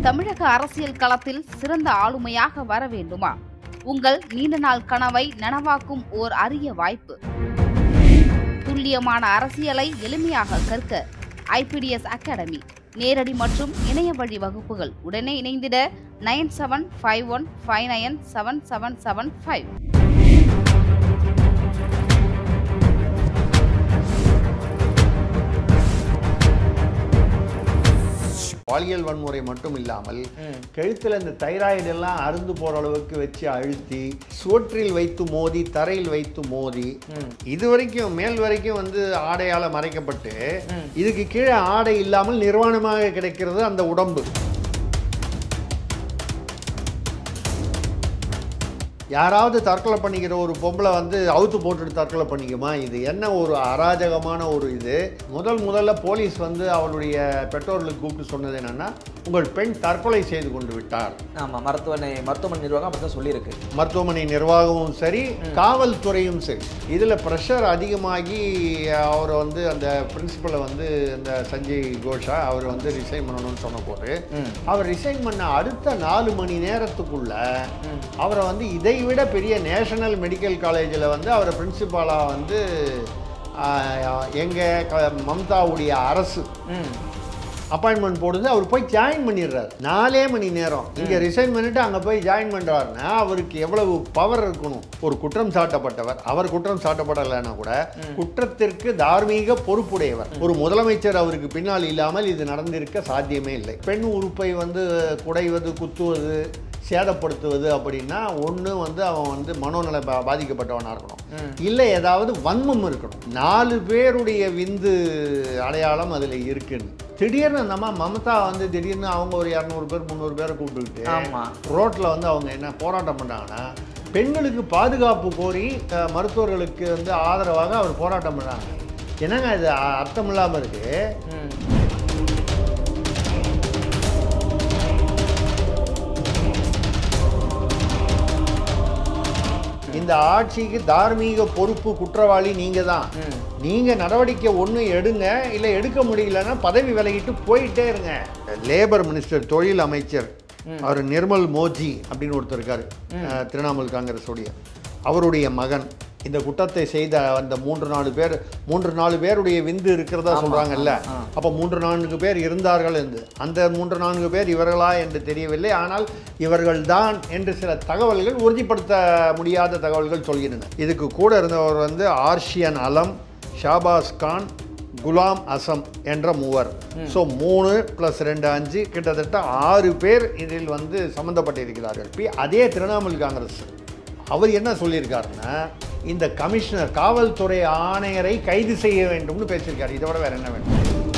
தமிழக அரசியல் களத்தில் சிறந்த ஆளுமையாக வர வேண்டுமா? உங்கள் நீண்ட நாள் கனவை நனவாக்கும் ஓர் அரிய வாய்ப்பு. துல்லியமான அரசியலை எளிமையாக கற்க IPDS அகாடமி நேரடி மற்றும் இணைய வழி வகுப்புகள். உடனே இணைந்திட 9751597775. பாலியல் வன்முறை மட்டும் இல்லாமல் கழுத்தில் இந்த தைராய்டு எல்லாம் அருந்து போற அளவுக்கு வச்சு அழுத்தி சுவற்றில் வைத்து மோதி தரையில் வைத்து மோதி இது வரைக்கும் மேல் வரைக்கும் வந்து ஆடையால மறைக்கப்பட்டு இதுக்கு கீழே ஆடை இல்லாமல் நிர்வாணமாக கிடைக்கிறது அந்த உடம்பு. யாராவது தற்கொலை பண்ணிக்கிற ஒரு பொம்பளை வந்து அவுத்து போட்டுட்டு தற்கொலை பண்ணிக்குமா? இது என்ன ஒரு அராஜகமான ஒரு இது. முதல்ல போலீஸ் வந்து அவளுடைய பெற்றோர்களுக்கு கூப்பிட்டு சொன்னது என்னன்னா, உங்கள் பெண் தற்கொலை செய்து கொண்டு விட்டார். ஆமாம், மருத்துவமனை நிர்வாகம் அப்படி தான் சொல்லியிருக்கு. மருத்துவமனை நிர்வாகமும் சரி, காவல்துறையும் சரி, இதில் ப்ரெஷர் அதிகமாகி அவர் வந்து அந்த பிரின்சிபலை வந்து இந்த சஞ்சய் கோஷா அவர் வந்து ரிசைன் பண்ணணும்னு சொன்ன போது அவர் ரிசைன் பண்ண அடுத்த 4 மணி நேரத்துக்குள்ள அவரை வந்து இதை விட பெரிய நேஷனல் மெடிக்கல் காலேஜில் வந்து அவரை பிரின்சிபாலாக வந்து எங்கள் மம்தாவுடைய அரசு அப்பாயின்மெண்ட் போடுது. அவர் போய் ஜாயின் பண்ணிடுறாரு. 4 மணி நேரம் இங்கே ரிசைன் பண்ணிட்டு அங்கே போய் ஜாயின் பண்ணுறாருன்னா அவருக்கு எவ்வளவு பவர் இருக்கணும். ஒரு குற்றம் சாட்டப்பட்டவர், அவர் குற்றம் சாட்டப்படலைன்னா கூட குற்றத்திற்கு தார்மீக பொறுப்புடையவர் ஒரு முதலமைச்சர் அவருக்கு பின்னால் இல்லாமல் இது நடந்திருக்க சாத்தியமே இல்லை. பெண் உறுப்பை வந்து குடைவது, குத்துவது, சேதப்படுத்துவது அப்படின்னா ஒன்று வந்து அவன் வந்து மனோநல பாதிக்கப்பட்டவனாக இருக்கணும், இல்லை ஏதாவது வன்மம் இருக்கணும். 4 பேருடைய விந்து அடையாளம் அதில் இருக்குன்னு திடீர்னு நம்ம மமதா வந்து திடீர்னு அவங்க ஒரு 200 பேர் 300 பேரை கூப்பிட்டுக்கிட்டு ரோட்டில் வந்து அவங்க என்ன போராட்டம் பண்ணாங்கன்னா, பெண்களுக்கு பாதுகாப்பு கோரி மருத்துவர்களுக்கு வந்து ஆதரவாக அவர் போராட்டம் பண்ணாங்க. என்னங்க இது அர்த்தம் இல்லாமல் இருக்கு. இந்த ஆட்சிக்கு தார்மீக பொறுப்பு குற்றவாளி நீங்க தான். நீங்க நடவடிக்கை ஒன்று எடுங்க, இல்லை எடுக்க முடியலன்னா பதவி விலகிட்டு போயிட்டே இருங்க. லேபர் மினிஸ்டர், தொழில் அமைச்சர் அவர் நிர்மல் மோஜி அப்படின்னு ஒருத்தர் இருக்காரு, திரிணாமுல் காங்கிரஸ் உடைய, அவருடைய மகன் இந்த குற்றத்தை செய்த அந்த 3-4 பேருடைய விந்து இருக்கிறதா சொல்றாங்கல்ல. அப்போ 3-4 பேர் இருந்தார்கள் என்று, அந்த 3-4 பேர் இவர்களா என்று தெரியவில்லை. ஆனால் இவர்கள் தான் என்று சில தகவல்கள், உறுதிப்படுத்த முடியாத தகவல்கள் சொல்கின்றன. இதுக்கு கூட இருந்தவர் வந்து ஆர்ஷியன் அலம், ஷாபாஸ் கான், குலாம் அசம் என்ற 3. ஸோ 3 + 2 5 கிட்டத்தட்ட 6 பேர் இதில் வந்து சம்மந்தப்பட்டிருக்கிறார்கள். அதே திரிணாமுல் காங்கிரஸ் அவர் என்ன சொல்லியிருக்காருன்னா, இந்த கமிஷனர் காவல்துறை ஆணையரை கைது செய்ய வேண்டும்னு பேசியிருக்காரு. இதை விட வேற என்ன வேண்டும்?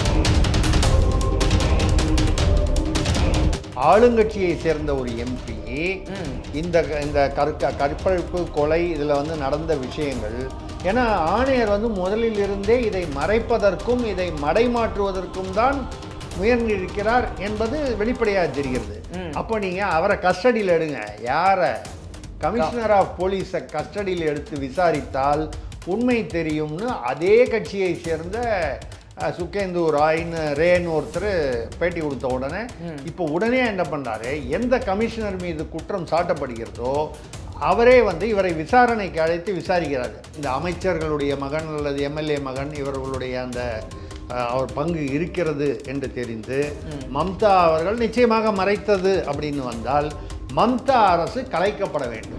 ஆளுங்கட்சியை சேர்ந்த ஒரு MP இந்த கற்பழிப்பு கொலை இதில் வந்து நடந்த விஷயங்கள், ஏன்னா ஆணையர் வந்து முதலில் இருந்தே இதை மறைப்பதற்கும் இதை மடைமாற்றுவதற்கும் தான் முயன்றிருக்கிறார் என்பது வெளிப்படையாக தெரிகிறது. அப்போ நீங்கள் அவரை கஸ்டடியில் எடுங்க. யாரை? கமிஷனர் ஆஃப் போலீஸை கஸ்டடியில் எடுத்து விசாரித்தால் உண்மை தெரியும்னு அதே கட்சியை சேர்ந்த சுகேந்து ரேன்னு ஒருத்தர் பேட்டி கொடுத்த உடனே இப்போ உடனே என்ன பண்ணுறாரு, எந்த கமிஷனர் மீது குற்றம் சாட்டப்படுகிறதோ அவரே வந்து இவரை விசாரணைக்கு அழைத்து விசாரிக்கிறார். இந்த அமைச்சர்களுடைய மகன் அல்லது MLA மகன் இவர்களுடைய அந்த அவர் பங்கு இருக்கிறது என்று தெரிந்து மம்தா அவர்கள் நிச்சயமாக மறைத்தது அப்படின்னு வந்தால் மம்தா அரசு கலைக்கப்பட வேண்டும்.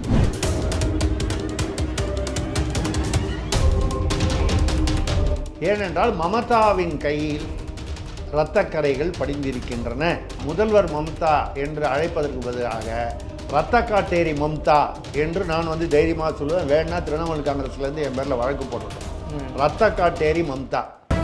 ஏனென்றால் மமதாவின் கையில் இரத்தக்கரைகள் படிந்திருக்கின்றன. முதல்வர் மம்தா என்று அழைப்பதற்கு பதிலாக இரத்தக்காட்டேரி மம்தா என்று நான் வந்து தைரியமாக சொல்லுவேன். வேணா திரிணாமுல் காங்கிரஸ்லேருந்து என் பேரில் வழக்கு போட்டுட்டேன். இரத்தக்காட்டேரி மம்தா.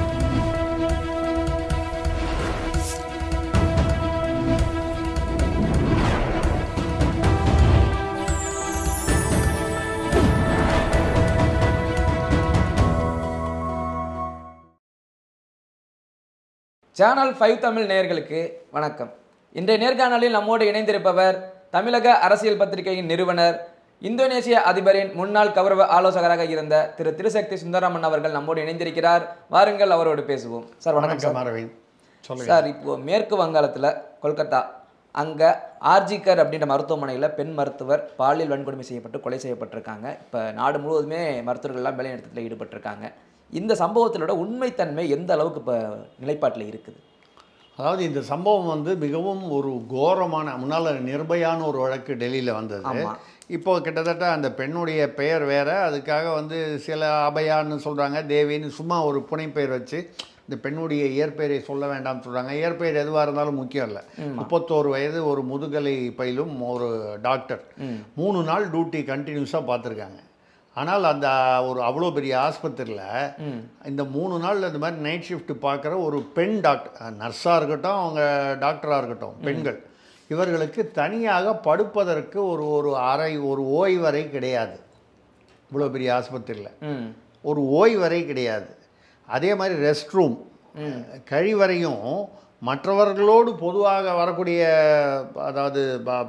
சேனல் 5 தமிழ் நேயர்களுக்கு வணக்கம். இன்றைய நேர்காணலில் நம்மோடு இணைந்திருப்பவர் தமிழக அரசியல் பத்திரிகையின் நிறுவனர், இந்தோனேசிய அதிபரின் முன்னாள் கௌரவ ஆலோசகராக இருந்த திரு திருசக்தி சுந்தரராமன் அவர்கள் நம்மோடு இணைந்திருக்கிறார். வாருங்கள் அவரோடு பேசுவோம். சார் வணக்கம். அரவிந்த். சார், இப்போ மேற்கு வங்காளத்தில் கொல்கத்தா அங்கே ஆர்ஜிகர் அப்படின்ற மருத்துவமனையில் பெண் மருத்துவர் பாலியல் வன்கொடுமை செய்யப்பட்டு கொலை செய்யப்பட்டிருக்காங்க. இப்போ நாடு முழுவதுமே மருத்துவர்கள்லாம் வேலைநிறுத்தத்தில் ஈடுபட்டிருக்காங்க. இந்த சம்பவத்திலோட உண்மைத்தன்மை எந்த அளவுக்கு இப்போ நிலைப்பாட்டில் இருக்குது? அதாவது இந்த சம்பவம் வந்து மிகவும் ஒரு கோரமான, முன்னால் நிர்பயான ஒரு வழக்கு டெல்லியில் வந்தது. இப்போ கிட்டத்தட்ட அந்த பெண்ணுடைய பெயர் வேற, அதுக்காக வந்து சில அபயான்னு சொல்கிறாங்க, தேவின்னு சும்மா ஒரு புனைப்பெயர் வச்சு இந்த பெண்ணுடைய இயற்பெயரை சொல்ல வேண்டாம்னு சொல்கிறாங்க. இயற்பெயர் எதுவாக இருந்தாலும் முக்கியம் இல்லை. 31 வயது, ஒரு முதுகலை பயிலும் ஒரு டாக்டர் 3 நாள் டியூட்டி கண்டினியூஸாக பார்த்துருக்காங்க. ஆனால் அந்த ஒரு அவ்வளோ பெரிய ஆஸ்பத்திரியில் இந்த 3 நாள் இந்த மாதிரி நைட் ஷிஃப்ட் பார்க்குற ஒரு பெண் டாக்டர், நர்ஸாக இருக்கட்டும் அவங்க டாக்டராக இருக்கட்டும், பெண்கள் இவர்களுக்கு தனியாக படுப்பதற்கு ஒரு அறை, ஒரு ஓய்வறை கிடையாது. இவ்வளோ பெரிய ஆஸ்பத்திரியில் ஒரு ஓய்வறை கிடையாது. அதே மாதிரி ரெஸ்ட் ரூம், கழிவறையும் மற்றவர்களோடு பொதுவாக வரக்கூடிய, அதாவது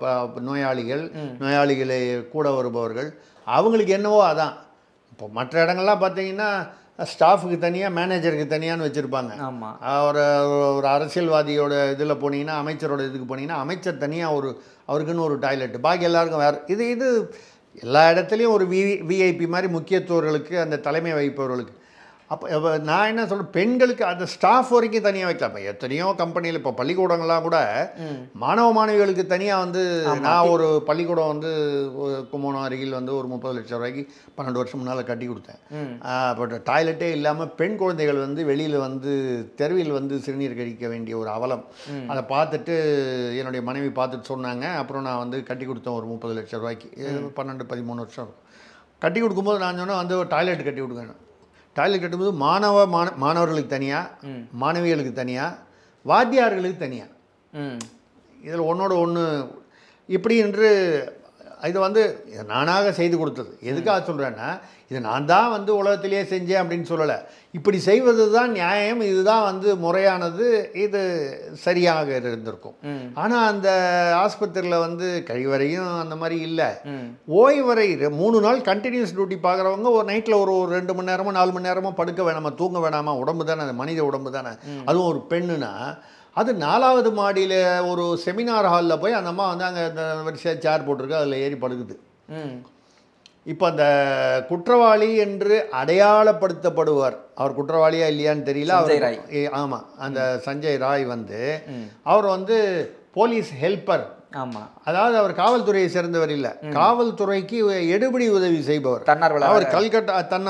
நோயாளிகளை கூட வருபவர்கள் அவங்களுக்கு என்னவோ அதான். இப்போ மற்ற இடங்கள்லாம் பார்த்தீங்கன்னா ஸ்டாஃபுக்கு தனியாக, மேனேஜருக்கு தனியான்னு வச்சுருப்பாங்க. ஒரு அரசியல்வாதியோட இதில் போனீங்கன்னா, அமைச்சரோட இதுக்கு போனீங்கன்னா அமைச்சர் தனியாக அவருக்குன்னு ஒரு டாய்லெட்டு, பாக்கி எல்லாருக்கும் வேறு. இது எல்லா இடத்துலையும் ஒரு விஐபி மாதிரி முக்கியத்துவர்களுக்கு, அந்த தலைமை வகிப்பவர்களுக்கு. அப்போ நான் என்ன சொல்கிறேன், பெண்களுக்கு அந்த ஸ்டாஃப் வரைக்கும் தனியாக வைக்கலாம். இப்போ எத்தனையோ கம்பெனியில், இப்போ பள்ளிக்கூடங்கள்லாம் கூட மாணவ மாணவிகளுக்கு தனியாக வந்து, நான் ஒரு பள்ளிக்கூடம் வந்து கும்பகோணம் அருகில் வந்து ஒரு 30 லட்சம் ரூபாய்க்கு 12 வருஷம் முன்னால் கட்டி கொடுத்தேன். பட் டாய்லெட்டே இல்லாமல் பெண் குழந்தைகள் வந்து வெளியில் வந்து தெருவில் வந்து சிறுநீர் கழிக்க வேண்டிய ஒரு அவலம். அதை பார்த்துட்டு என்னுடைய மனைவி பார்த்துட்டு சொன்னாங்க. அப்புறம் நான் வந்து கட்டி கொடுத்தேன் ஒரு 30 லட்சம் ரூபாய்க்கு. 12-13 வருஷம் கட்டி கொடுக்கும்போது நான் சொன்னேன் வந்து டாய்லெட் கட்டி கொடுக்கணும். டாய்லெட் கட்டும்போது மாணவர்களுக்கு தனியாக, மாணவிகளுக்கு தனியாக, வாத்தியார்களுக்கு தனியாக, இதில் ஒன்றோட ஒன்று இப்படி என்று இது வந்து நானாக செய்து கொடுத்தது. எதுக்காக சொல்கிறேன்னா, இது நான் தான் வந்து உலகத்திலேயே செஞ்சேன் அப்படின்னு சொல்லலை. இப்படி செய்வது தான் நியாயம், இதுதான் வந்து முறையானது, இது சரியாக இருந்திருக்கும். ஆனால் அந்த ஆஸ்பத்திரியில் வந்து கழிவறையும் அந்த மாதிரி இல்லை. ஓய்வறை 3 நாள் கண்டினியூஸ் டியூட்டி பார்க்குறவங்க ஒரு நைட்டில் ஒரு 2 மணி நேரமோ 4 மணி நேரமோ படுக்க வேணாமா, தூங்க வேணாமா? உடம்பு தானே, மனித உடம்பு தானே. அதுவும் ஒரு பெண்ணுனா, அது 4வது மாடியில் ஒரு செமினார் ஹாலில் போய் அந்த அம்மா வந்து அங்கே இந்த வரிசையாக சேர் போட்டிருக்கு, அதில் ஏறி படுக்குது. இப்போ அந்த குற்றவாளி என்று அடையாளப்படுத்தப்படுவார், அவர் குற்றவாளியா இல்லையான்னு தெரியல. அவர் ஆமாம், அந்த சஞ்சய் ராய் வந்து அவர் வந்து போலீஸ் ஹெல்ப்பர். அதாவது அவர் காவல்துறையை சேர்ந்தவர் இல்லை, காவல்துறைக்கு எடுபிடி உதவி செய்பவர். அவர் கல்கட்டா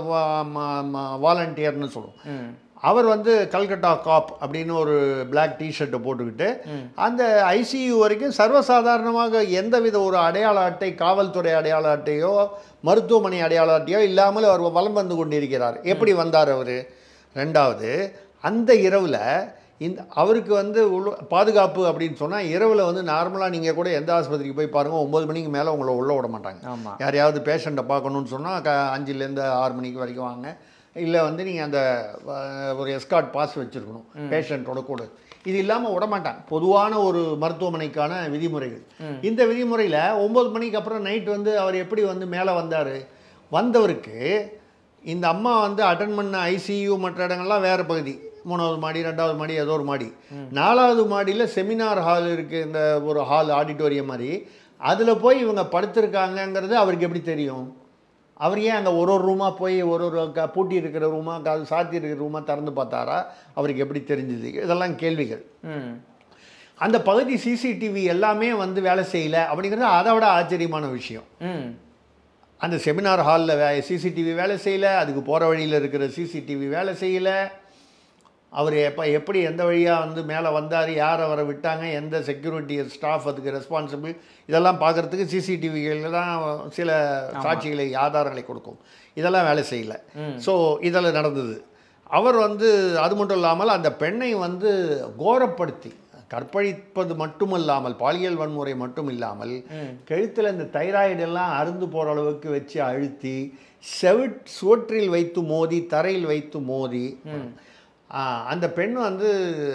வாலண்டியர்னு சொல்லுவோம். அவர் வந்து கல்கட்டா காப் அப்படின்னு ஒரு பிளாக் டிஷர்ட்டை போட்டுக்கிட்டு அந்த ஐசியூ வரைக்கும் சர்வசாதாரணமாக எந்தவித ஒரு அடையாள அட்டை, காவல்துறை அடையாள அட்டையோ மருத்துவமனை அடையாள அட்டையோ இல்லாமல் அவர் வலம் வந்து கொண்டிருக்கிறார். எப்படி வந்தார் அவர்? 2வது, அந்த இரவில் அவருக்கு வந்து பாதுகாப்பு அப்படின்னு சொன்னால், இரவில் வந்து நார்மலாக நீங்கள் கூட எந்த ஆஸ்பத்திரிக்கு போய் பாருங்கள், 9 மணிக்கு மேலே உங்களை உள்ளே விட மாட்டாங்க. யாரையாவது பேஷண்ட்டை பார்க்கணுன்னு சொன்னால் 5லேருந்து 6 மணிக்கு வரைக்கும் வாங்க, இல்லை வந்து நீங்கள் அந்த ஒரு எஸ்கார்ட் பாஸ் வச்சுருக்கணும் பேஷண்ட்டோட கூட. இது இல்லாமல் விடமாட்டாங்க. பொதுவான ஒரு மருத்துவமனைக்கான விதிமுறைகள். இந்த விதிமுறையில் 9 மணிக்கு அப்புறம் நைட் வந்து அவர் எப்படி வந்து மேலே வந்தார்? வந்தவருக்கு இந்த அம்மா வந்து அட்டன் பண்ண ஐசியூ மற்ற இடங்கள்லாம் வேறு பகுதி, 3வது மாடி 2வது மாடி ஏதோ ஒரு மாடி, 4வது மாடியில் செமினார் ஹால் இருக்குது, இந்த ஒரு ஹால் ஆடிட்டோரியம் மாதிரி, அதில் போய் இவங்க படுத்திருக்காங்கங்கிறது அவருக்கு எப்படி தெரியும்? அவர் ஏன் அங்கே ஒரு ரூமாக போய் ஒரு பூட்டி இருக்கிற ரூமாக, சாத்தி இருக்கிற ரூமாக திறந்து பார்த்தாரா? அவருக்கு எப்படி தெரிஞ்சுது? இதெல்லாம் கேள்விகள். அந்த பகுதி சிசிடிவி எல்லாமே வந்து வேலை செய்யலை அப்படிங்கிறது அதை விட ஆச்சரியமான விஷயம். அந்த செமினார் ஹாலில் சிசிடிவி வேலை செய்யலை, அதுக்கு போகிற வழியில் இருக்கிற சிசிடிவி வேலை செய்யலை. அவர் எப்படி எந்த வழியாக வந்து மேலே வந்தார், யார் அவரை விட்டாங்க, எந்த செக்யூரிட்டி ஸ்டாஃப் அதுக்கு ரெஸ்பான்சிபிள், இதெல்லாம் பார்க்குறதுக்கு சிசிடிவிகளில் தான் சில சாட்சிகளை, ஆதாரங்களை கொடுக்கும். இதெல்லாம் வேலை செய்யலை. ஸோ இதெல்லாம் நடந்தது. அவர் வந்து அது மட்டும் இல்லாமல் அந்த பெண்ணை வந்து கோரப்படுத்தி கற்பழிப்பது மட்டுமல்லாமல், பாலியல் வன்முறை மட்டும் இல்லாமல், கழுத்தில் இந்த தைராய்டெல்லாம் அருந்து போகிற அளவுக்கு வச்சு அழுத்தி, சுவற்றில் வைத்து மோதி, தரையில் வைத்து மோதி, அந்த பெண் வந்து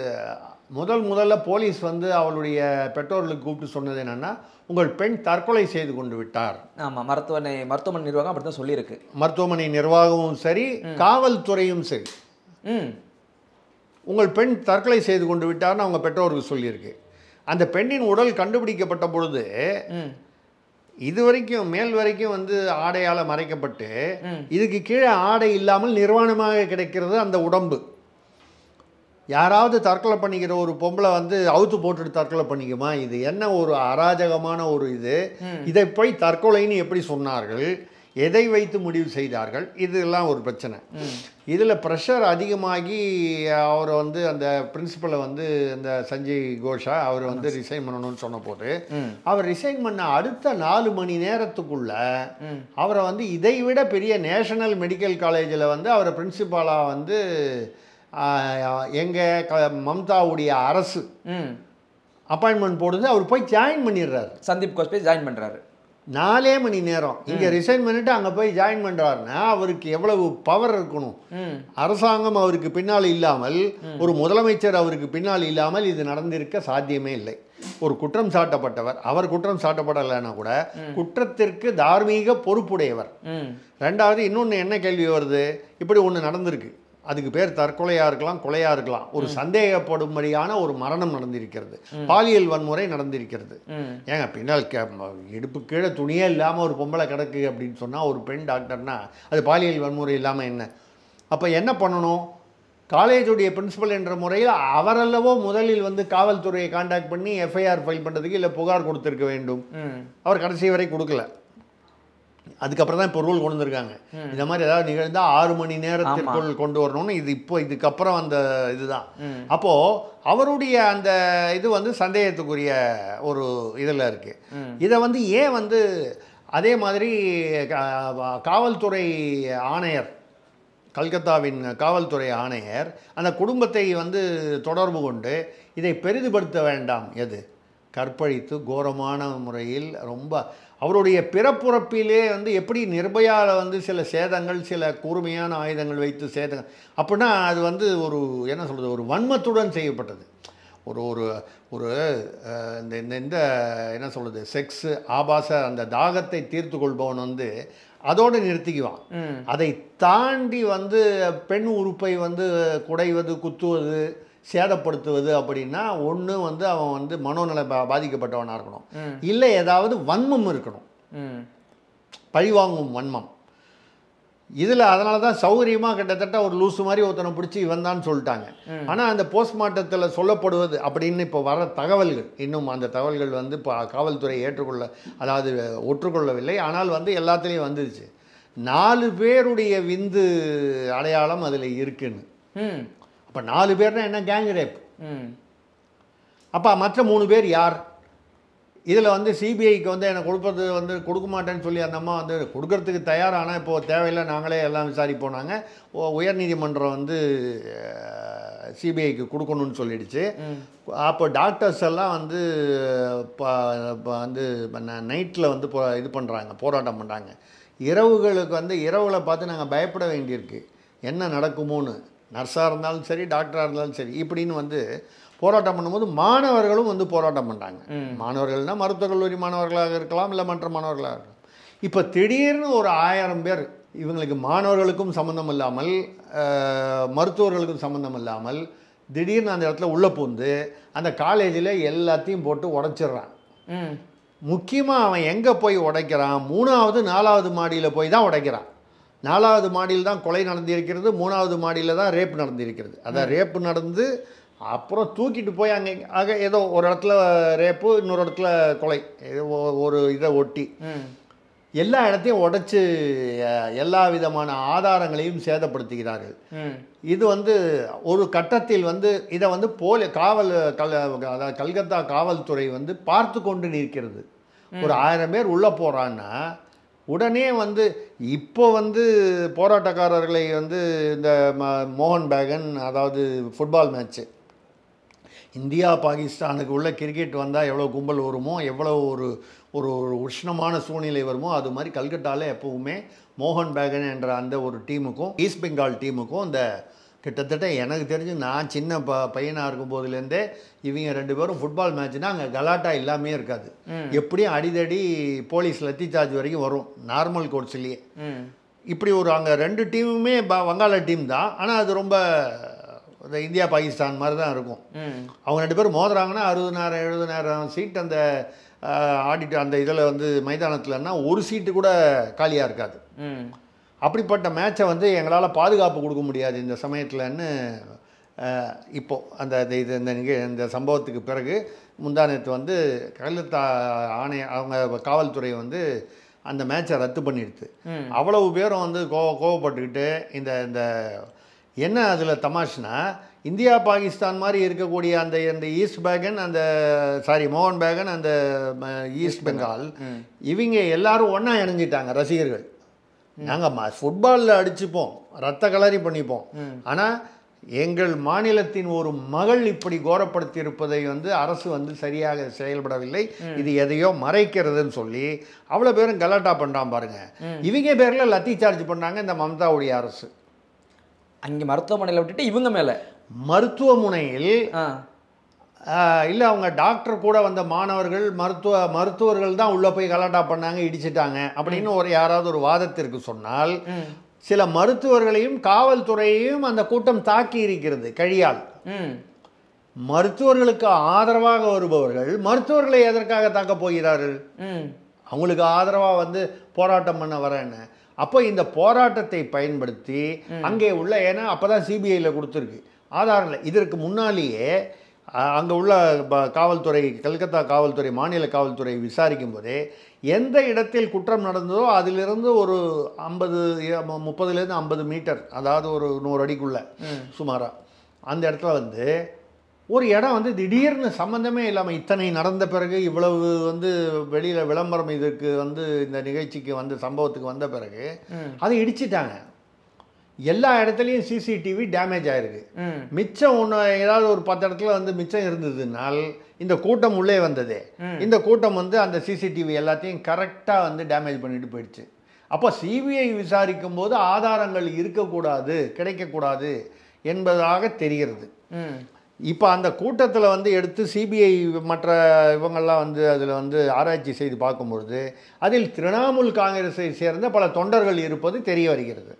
முதல்ல போலீஸ் வந்து அவளுடைய பெற்றோர்களுக்கு கூப்பிட்டு சொன்னது என்னென்னா, உங்கள் பெண் தற்கொலை செய்து கொண்டு விட்டார். ஆமாம், மருத்துவமனை நிர்வாகம் அப்படி தான் சொல்லியிருக்கு. மருத்துவமனை நிர்வாகமும் சரி, காவல்துறையும் சரி, உங்கள் பெண் தற்கொலை செய்து கொண்டு விட்டார்னு அவங்க பெற்றோருக்கு சொல்லியிருக்கு. அந்த பெண்ணின் உடல் கண்டுபிடிக்கப்பட்ட பொழுது இதுவரைக்கும் மேல் வரைக்கும் வந்து ஆடையால் மறைக்கப்பட்டு இதுக்கு கீழே ஆடை இல்லாமல் நிர்வாணமாக கிடைக்கிறது அந்த உடம்பு. யாராவது தற்கொலை பண்ணிக்கிற ஒரு பொம்பளை வந்து அவுத்து போட்டுட்டு தற்கொலை பண்ணிக்குமா? இது என்ன ஒரு அராஜகமான ஒரு இது. இதை போய் தற்கொலைன்னு எப்படி சொன்னார்கள், எதை வைத்து முடிவு செய்தார்கள், இதெல்லாம் ஒரு பிரச்சனை. இதில் ப்ரெஷர் அதிகமாகி அவரை வந்து அந்த பிரின்சிபலை வந்து அந்த சஞ்சய் கோஷா அவர் வந்து ரிசைன் பண்ணணும்னு சொன்ன போது அவர் ரிசைன் பண்ண அடுத்த 4 மணி நேரத்துக்குள்ள அவரை வந்து இதை விட பெரிய நேஷனல் மெடிக்கல் காலேஜில் வந்து அவரை பிரின்சிபாலாக வந்து எங்கள் மம்தாவுடைய அரசு அப்பாயின்மெண்ட் போடுது. அவர் போய் ஜாயின் பண்ணிடுறாரு. சந்தீப் கோஷ் போய் ஜாயின் பண்ணுறாரு. 4 மணி நேரம் இங்கே ரிசைன் பண்ணிட்டு அங்கே போய் ஜாயின் பண்ணுறாருன்னா அவருக்கு எவ்வளவு பவர் இருக்கணும். அரசாங்கம் அவருக்கு பின்னால் இல்லாமல், ஒரு முதலமைச்சர் அவருக்கு பின்னால் இல்லாமல் இது நடந்திருக்க சாத்தியமே இல்லை. ஒரு குற்றம் சாட்டப்பட்டவர், அவர் குற்றம் சாட்டப்படலைன்னா கூட குற்றத்திற்கு தார்மீக பொறுப்புடையவர். ரெண்டாவது இன்னொன்று என்ன கேள்வி வருது, இப்படி ஒன்று நடந்திருக்கு, அதுக்கு பேர் தற்கொலையாக இருக்கலாம், கொலையாக இருக்கலாம், ஒரு சந்தேகப்படும்படியான ஒரு மரணம் நடந்திருக்கிறது, பாலியல் வன்முறை நடந்திருக்கிறது. ஏங்க பின்னால் இடுப்பு கீழே துணியே இல்லாமல் ஒரு பொம்பளை கிடக்கு அப்படின்னு சொன்னால் ஒரு பெண் டாக்டர்னா அது பாலியல் வன்முறை இல்லாமல் என்ன? அப்போ என்ன பண்ணணும்? காலேஜுடைய பிரின்சிபல் என்ற முறையில் அவரல்லவோ முதலில் வந்து காவல்துறையை கான்டாக்ட் பண்ணி எஃப்ஐஆர் ஃபைல் பண்ணுறதுக்கு இல்லை புகார் கொடுத்துருக்க வேண்டும். அவர் கடைசி வரை கொடுக்கல. அதுக்கப்புறம் தான் இப்போ ரூல் கொண்டு வந்திருக்காங்க, இந்த மாதிரி ஏதாவது நிகழ்ந்தால் 6 மணி நேரத்திற்குள் கொண்டு வரணும்னு. இது இப்போ இதுக்கப்புறம் அந்த இதுதான். அப்போது அவருடைய அந்த இது வந்து சந்தேகத்துக்குரிய ஒரு இதில் இருக்குது. இதை வந்து ஏன் வந்து அதே மாதிரி காவல்துறை ஆணையர், கல்கத்தாவின் காவல்துறை ஆணையர் அந்த குடும்பத்தை வந்து தொடர்பு கொண்டு இதை பெரிதுபடுத்த வேண்டாம், எது கற்பழித்து கோரமான முறையில் ரொம்ப அவருடைய பிறப்புறப்பிலே வந்து எப்படி நிர்பயாவில் வந்து சில சேதங்கள், சில கூர்மையான ஆயுதங்கள் வைத்து சேதங்கள் அப்படின்னா அது வந்து ஒரு என்ன சொல்கிறது, ஒரு வன்மத்துடன் செய்யப்பட்டது. ஒரு ஒரு ஒரு இந்த இந்த என்ன சொல்கிறது, செக்ஸு ஆபாச அந்த தாகத்தை தீர்த்து கொள்பவன் வந்து அதோடு நிறுத்திக்குவான். அதை தாண்டி வந்து பெண் உறுப்பை வந்து குடைவது, குத்துவது, சேதப்படுத்துவது அப்படின்னா ஒன்று வந்து அவன் வந்து மனோநல பாதிக்கப்பட்டவனாக இருக்கணும், இல்லை ஏதாவது வன்மம் இருக்கணும், பழிவாங்கும் வன்மம். இதில் அதனால தான் சௌகரியமாக கிட்டத்தட்ட ஒரு லூசு மாதிரி ஒருத்தனை பிடிச்சி இவன் தான் சொல்லிட்டாங்க. ஆனால் அந்த போஸ்ட்மார்ட்டத்தில் சொல்லப்படுவது அப்படின்னு இப்போ வர தகவல்கள், இன்னும் அந்த தகவல்கள் வந்து இப்போ காவல்துறை அதாவது ஒற்றுக்கொள்ளவில்லை. ஆனால் வந்து எல்லாத்துலேயும் வந்துருச்சு. 4 பேருடைய விந்து அடையாளம் அதில் இருக்குன்னு. அப்போ 4 பேர்னா என்ன, கேங் ரேப். அப்போ மற்ற 3 பேர் யார்? இதில் வந்து சிபிஐக்கு வந்து எனக்கு கொடுப்பது வந்து கொடுக்க மாட்டேன்னு சொல்லி அந்த அம்மா வந்து கொடுக்கறதுக்கு தயார். ஆனால் இப்போது தேவையில்லை, நாங்களே எல்லாம் விசாரிப்போம். நாங்கள் உயர்நீதிமன்றம் வந்து சிபிஐக்கு கொடுக்கணும்னு சொல்லிடுச்சு. அப்போ டாக்டர்ஸ் எல்லாம் வந்து வந்து நைட்டில் வந்து இது பண்ணுறாங்க, போராட்டம் பண்ணுறாங்க. இரவுகளுக்கு வந்து இரவில் பார்த்து நாங்கள் பயப்பட வேண்டியிருக்கு, என்ன நடக்குமோன்னு. நர்ஸாக இருந்தாலும் சரி, டாக்டராக இருந்தாலும் சரி, இப்படின்னு வந்து போராட்டம் பண்ணும்போது மாணவர்களும் வந்து போராட்டம் பண்ணுறாங்க. மாணவர்கள்னால் மருத்துவக் கல்லூரி மாணவர்களாக இருக்கலாம், இல்லை மற்ற மாணவர்களாக இருக்கலாம். இப்போ திடீர்னு ஒரு 1000 பேர், இவங்களுக்கு மாணவர்களுக்கும் சம்மந்தம் இல்லாமல், மருத்துவர்களுக்கும் சம்மந்தம் இல்லாமல் திடீர்னு அந்த இடத்துல உள்ளே பூந்து அந்த காலேஜில் எல்லாத்தையும் போட்டு உடைச்சிட்றான். முக்கியமாக அவன் எங்கே போய் உடைக்கிறான், 3வது 4வது மாடியில் போய் தான் உடைக்கிறான். 4வது மாடியில் தான் கொலை நடந்திருக்கிறது, 3வது மாடியில் தான் ரேப் நடந்திருக்கிறது. அதான் ரேப்பு நடந்து அப்புறம் தூக்கிட்டு போய் அங்கே ஏதோ ஒரு இடத்துல ரேப்பு, இன்னொரு இடத்துல கொலை, ஒரு இதை ஒட்டி எல்லா இடத்தையும் உடைச்சு எல்லா விதமான ஆதாரங்களையும் சேதப்படுத்துகிறார்கள். இது வந்து ஒரு கட்டத்தில் வந்து இதை வந்து அதாவது கல்கத்தா காவல்துறை வந்து பார்த்து கொண்டு நிற்கிறது. ஒரு 1000 பேர் உள்ளே போகிறான்னா உடனே வந்து இப்போ வந்து போராட்டக்காரர்களை வந்து இந்த மோகன் பேகன், அதாவது ஃபுட்பால் மேட்ச்சு, இந்தியா பாகிஸ்தானுக்கு உள்ள கிரிக்கெட் வந்தால் எவ்வளோ கும்பல் வருமோ, எவ்வளோ ஒரு ஒரு உஷ்ணமான சூழ்நிலை வருமோ, அது மாதிரி கல்கட்டாவில் எப்போவுமே மோகன் பேகன் என்ற அந்த ஒரு டீமுக்கும் ஈஸ்ட் பெங்கால் டீமுக்கும் இந்த கிட்டத்தட்ட எனக்கு தெரிஞ்சு நான் சின்ன பையனாக இருக்கும் போதுலேருந்தே இவங்க 2 பேரும் ஃபுட்பால் மேட்ச்னா அங்கே கலாட்டா இல்லாமே இருக்காது. எப்படியும் அடிதடி, போலீஸ் லத்தி சார்ஜ் வரைக்கும் வரும் நார்மல் கோர்ட்ஸ்லேயே. இப்படி ஒரு அங்கே 2 டீமுமே வங்காள டீம் தான். ஆனால் அது ரொம்ப இந்த இந்தியா பாகிஸ்தான் மாதிரி தான் இருக்கும். அவங்க 2 பேரும் மோதுறாங்கன்னா 60,000 70,000 சீட் அந்த ஆடிட்டர் அந்த இதில் வந்து மைதானத்தில்னா ஒரு சீட்டு கூட காலியாக இருக்காது. அப்படிப்பட்ட மேட்சை வந்து எங்களால் பாதுகாப்பு கொடுக்க முடியாது இந்த சமயத்தில்னு இப்போது அந்த இது இந்த சம்பவத்துக்கு பிறகு முந்தானத்து வந்து கல்கத்தா அவங்க காவல்துறை வந்து அந்த மேட்சை ரத்து பண்ணிடுது. அவ்வளவு பேரும் வந்து கோவப்பட்டுக்கிட்டு இந்த என்ன அதில் தமாஷ்னா இந்தியா பாகிஸ்தான் மாதிரி இருக்கக்கூடிய அந்த ஈஸ்ட் பேகன் மோகன் பேகன் அந்த ஈஸ்ட் பெங்கால் இவங்க எல்லாரும் ஒன்றா இணைஞ்சிட்டாங்க. ரசிகர்கள் நாங்கள் ஃபுட்பாலில் அடிச்சுப்போம், ரத்த கலரி பண்ணிப்போம், ஆனால் எங்கள் மாநிலத்தின் ஒரு மகள் இப்படி கோரப்படுத்தி இருப்பதை வந்து அரசு வந்து சரியாக செயல்படவில்லை, இது எதையோ மறைக்கிறதுன்னு சொல்லி அவ்வளோ பேரும் கலாட்டா பண்ணுறான் பாருங்க. இவங்க பேரில் லத்தி சார்ஜ் பண்ணாங்க இந்த மம்தாவுடைய அரசு. அங்கே மருத்துவமனையில் விட்டுட்டு இவங்க மேலே மருத்துவமனையில் இல்லை அவங்க டாக்டர் கூட வந்த மாணவர்கள் மருத்துவர்கள் தான் உள்ளே போய் கலாட்டா பண்ணாங்க, இடிச்சிட்டாங்க அப்படின்னு யாராவது ஒரு வாதத்திற்கு சொன்னால் சில மருத்துவர்களையும் காவல்துறையையும் அந்த கூட்டம் தாக்கி இருக்கிறது கையால். மருத்துவர்களுக்கு ஆதரவாக வருபவர்கள் மருத்துவர்களை எதற்காக தாக்க போகிறார்கள்? அவங்களுக்கு ஆதரவாக வந்து போராட்டம் பண்ண வரேன்னு. அப்போ இந்த போராட்டத்தை பயன்படுத்தி அங்கே உள்ள, ஏன்னா அப்போதான் சிபிஐயில் கொடுத்துருக்கு ஆதாரங்கள். இதற்கு முன்னாலேயே அங்கே உள்ள காவல்துறை, கல்கத்தா காவல்துறை, மாநில காவல்துறை விசாரிக்கும் போதே எந்த இடத்தில் குற்றம் நடந்ததோ அதிலிருந்து ஒரு 30-50 மீட்டர், அதாவது ஒரு 100 அடிக்குள்ள சுமாராக அந்த இடத்துல வந்து ஒரு இடம் வந்து திடீர்னு சம்மந்தமே இல்லாமல் இத்தனை நடந்த பிறகு இவ்வளவு வந்து வெளியில் விளம்பரம் இதுக்கு வந்து இந்த நிகழ்ச்சிக்கு வந்து சம்பவத்துக்கு வந்த பிறகு அதை இடிச்சிட்டாங்க. எல்லா இடத்துலையும் சிசிடிவி டேமேஜ் ஆயிருக்கு. மிச்சம் ஏதாவது ஒரு 10 இடத்துல வந்து மிச்சம் இருந்ததுனால் இந்த கூட்டம் உள்ளே வந்தது. இந்த கூட்டம் வந்து அந்த சிசிடிவி எல்லாத்தையும் கரெக்டாக வந்து டேமேஜ் பண்ணிட்டு போயிடுச்சு. அப்போ சிபிஐ விசாரிக்கும் போது ஆதாரங்கள் இருக்கக்கூடாது, கிடைக்கக்கூடாது என்பதாக தெரிகிறது. இப்போ அந்த கூட்டத்தில் வந்து எடுத்து சிபிஐ மற்ற இவங்கெல்லாம் வந்து அதில் வந்து ஆராய்ச்சி செய்து பார்க்கும்பொழுது அதில் திரிணாமுல் காங்கிரஸை சேர்ந்த பல தொண்டர்கள் இருப்பது தெரிய வருகிறது.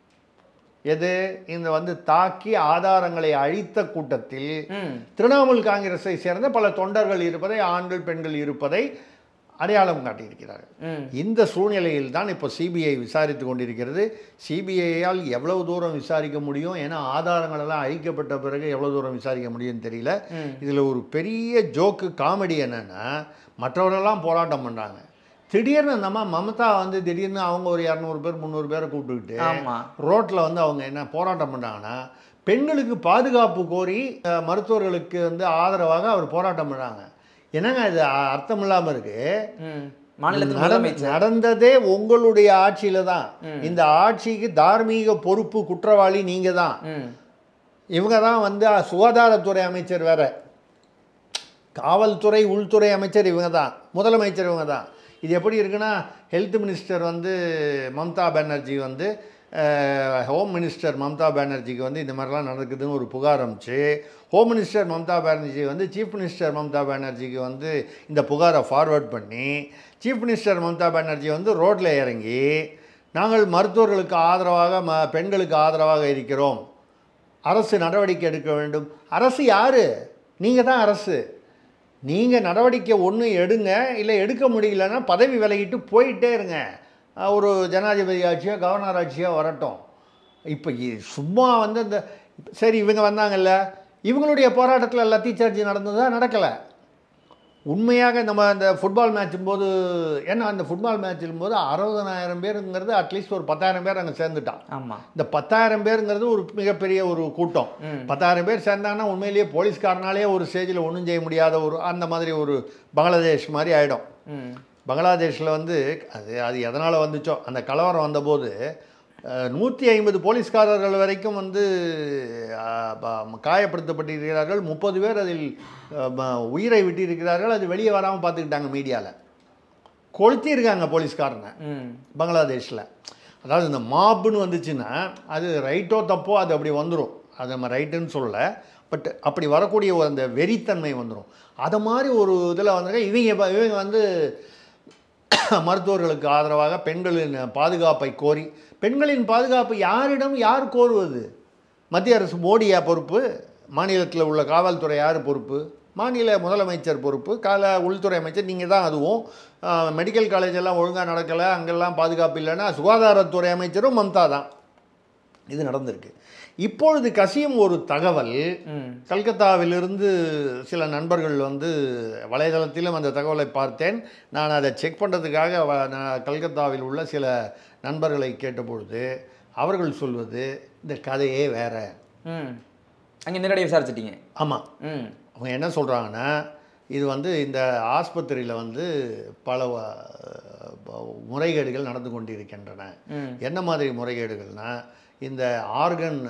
எது இந்த வந்து தாக்கி ஆதாரங்களை அழித்த கூட்டத்தில் திரிணாமுல் காங்கிரஸை சேர்ந்த பல தொண்டர்கள் இருப்பதை, ஆண்கள் பெண்கள் இருப்பதை அடையாளம் காட்டியிருக்கிறார்கள். இந்த சூழ்நிலையில் தான் இப்போ சிபிஐ விசாரித்து கொண்டிருக்கிறது. சிபிஐயால் எவ்வளவு தூரம் விசாரிக்க முடியும், ஏன்னா ஆதாரங்கள் எல்லாம் அழிக்கப்பட்ட பிறகு எவ்வளவு தூரம் விசாரிக்க முடியும்னு தெரியல. இதில் ஒரு பெரிய ஜோக்கு காமெடி என்னன்னா, மற்றவர்களெல்லாம் போராட்டம் பண்ணுறாங்க, திடீர்னு நம்ம மமதா வந்து திடீர்னு அவங்க ஒரு 200 பேர் 300 பேரை கூப்பிட்டுக்கிட்டு ரோட்டில் வந்து அவங்க என்ன போராட்டம் பண்ணுறாங்கன்னா, பெண்களுக்கு பாதுகாப்பு கோரி மருத்துவர்களுக்கு வந்து ஆதரவாக அவர் போராட்டம் பண்ணுறாங்க. என்னங்க இது அர்த்தம் இல்லாமல் இருக்கு? நடந்ததே உங்களுடைய ஆட்சியில தான். இந்த ஆட்சிக்கு தார்மீக பொறுப்பு குற்றவாளி நீங்க தான். இவங்க தான் வந்து சுகாதாரத்துறை அமைச்சர் வேற, காவல்துறை உள்துறை அமைச்சர் இவங்க தான், முதலமைச்சர் இவங்க தான். இது எப்படி இருக்குன்னா, ஹெல்த் மினிஸ்டர் வந்து மம்தா பானர்ஜி வந்து ஹோம் மினிஸ்டர் மம்தா பானர்ஜிக்கு வந்து இந்த மாதிரிலாம் நடக்குதுன்னு ஒரு புகார் அமிச்சு, ஹோம் மினிஸ்டர் மம்தா பானர்ஜி வந்து சீஃப் மினிஸ்டர் மம்தா பானர்ஜிக்கு வந்து இந்த புகாரை ஃபார்வர்ட் பண்ணி, சீஃப் மினிஸ்டர் மம்தா பானர்ஜி வந்து ரோட்டில் இறங்கி நாங்கள் மருத்துவர்களுக்கு ஆதரவாக பெண்களுக்கு ஆதரவாக இருக்கிறோம், அரசு நடவடிக்கை எடுக்க வேண்டும். அரசு யார்? நீங்கள் தான் அரசு. நீங்கள் நடவடிக்கை ஒன்று எடுங்க, இல்லை எடுக்க முடியலன்னா பதவி விலகிட்டு போயிட்டே இருங்க. ஒரு ஜனாதிபதி ஆட்சியோ கவர்னர் ஆட்சியோ வரட்டும். இப்போ சும்மா வந்து இந்த சரி இவங்க வந்தாங்கல்ல, இவங்களுடைய போராட்டத்தில் லத்தி சார்ஜ் நடந்ததா? நடக்கலை. உண்மையாக நம்ம அந்த ஃபுட்பால் மேட்சும் போது, ஏன்னா அந்த ஃபுட்பால் மேட்சும் போது 60,000 பேருங்கிறது அட்லீஸ்ட் ஒரு 10,000 பேர் அங்கே சேர்ந்துட்டான். ஆமாம், இந்த 10,000 பேருங்கிறது ஒரு மிகப்பெரிய ஒரு கூட்டம். 10,000 பேர் சேர்ந்தாங்கன்னா உண்மையிலேயே போலீஸ்காரனாலே ஒரு ஸ்டேஜில் ஒன்றும் செய்ய முடியாத ஒரு அந்த மாதிரி ஒரு பங்களாதேஷ் மாதிரி ஆகிடும். பங்களாதேஷில் வந்து அது எதனால் வந்துச்சோ, அந்த கலவரம் வந்தபோது 150 போலீஸ்காரர்கள் வரைக்கும் வந்து காயப்படுத்தப்பட்டிருக்கிறார்கள். 30 பேர் அதில் உயிரை விட்டிருக்கிறார்கள். அது வெளியே வராமல் பார்த்துக்கிட்டாங்க, மீடியாவில் கொளுத்தியிருக்காங்க போலீஸ்காரனை பங்களாதேஷில். அதாவது இந்த மாப்புன்னு வந்துச்சுன்னா அது ரைட்டோ தப்போ அது அப்படி வந்துடும், அது நம்ம ரைட்டுன்னு சொல்லலை, பட் அப்படி வரக்கூடிய ஒரு அந்த வெறித்தன்மை வந்துடும். அதை மாதிரி ஒரு இதில் வந்துருக்க இவங்க வந்து மருத்துவர்களுக்கு ஆதரவாக பெண்களின் பாதுகாப்பை கோரி, பெண்களின் பாதுகாப்பு யாரிடம் யார் கோருவது? மத்திய அரசு மோடியா பொறுப்பு? மாநிலத்தில் உள்ள காவல்துறை யார் பொறுப்பு? மாநில முதலமைச்சர் பொறுப்பு, உள்துறை அமைச்சர் நீங்கள் தான். அதுவும் மெடிக்கல் காலேஜ் எல்லாம் ஒழுங்காக நடக்கலை, அங்கெல்லாம் பாதுகாப்பு இல்லைன்னா சுகாதாரத்துறை அமைச்சரும் மம்தா தான். இது நடந்திருக்கு. இப்பொழுது கசியும் ஒரு தகவல், கல்கத்தாவிலிருந்து சில நண்பர்கள் வந்து வலைதளத்திலும் அந்த தகவலை பார்த்தேன். நான் அதை செக் பண்ணுறதுக்காக கல்கத்தாவில் உள்ள சில நண்பர்களை கேட்டபொழுது அவர்கள் சொல்வது இந்த கதையே வேற. அங்கே நேரடியாக விசாரிச்சிட்டீங்க? ஆமாம். அவங்க என்ன சொல்கிறாங்கன்னா, இது வந்து இந்த ஆஸ்பத்திரியில் வந்து பல முறைகேடுகள் நடந்து கொண்டிருக்கின்றன. என்ன மாதிரி முறைகேடுகள்னா, இந்த ஆர்கன்